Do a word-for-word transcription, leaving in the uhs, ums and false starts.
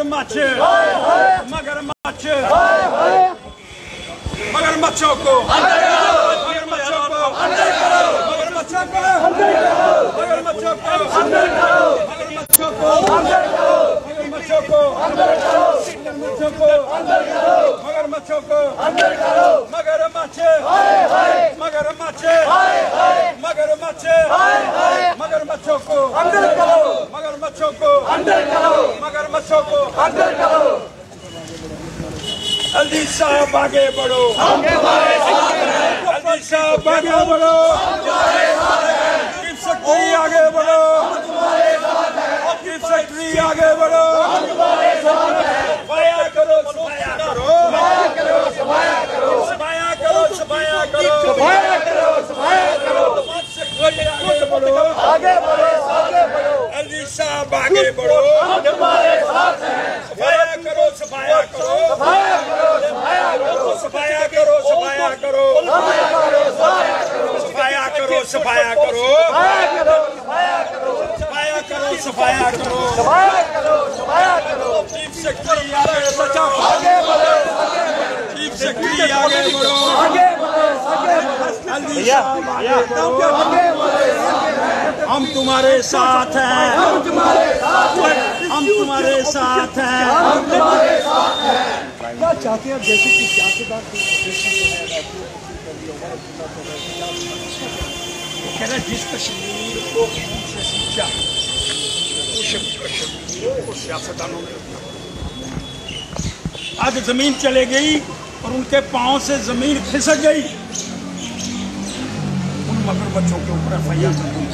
मगरमच्छ मगरमच्छ मगरमच्छों को मगरमच्छों को मगरमच्छों को मगरमच्छों को मगरमच्छों को मगरमच्छों को मगरमच्छों को मगरमच्छों को मगरमच्छ मगरमच्छ मगरमच्छ मगरमच्छों को मगरमच्छों को मगरमच्छों को जल्दी साहब आगे बढ़ो, जल्दी साहब आगे बढ़ो, चीफ सेक्रेटरी आगे बढ़ो, चीफ सेक्रेटरी आगे बढ़ो, सफाया करो सफाया करो सफाया करो सफाया करो सफाया करो सफाया करो सफाया करो आगे बढ़ो आगे बढ़ो आगे बढ़ो जल्दी साहब आगे बढ़ो, हमारे साथ हैं, सफाया करो सफाया करो सफाया करो सफाया करो सफाया करो सफाया करो सफाया करो सफाया करो सफाया करो सफाया करो चीफ सेक्रेटरी आगे बढ़ो आगे बढ़ो चीफ सेक्रेटरी आगे बढ़ो आगे बढ़ो जल्दी हम तुम्हारे साथ हैं हम तुम्हारे साथ हैं हम तुम्हारे साथ हैं हम तुम्हारे साथ हैं। क्या चाहते हैं जैसे कि सियासतदान कह रहे जिस कश्मीर को से सींचा उस कश्मीर को सियासतदानों ने आज जमीन चले गई और उनके पांव से जमीन खिसक गई। उन मगरमच्छों के ऊपर एफ आई आर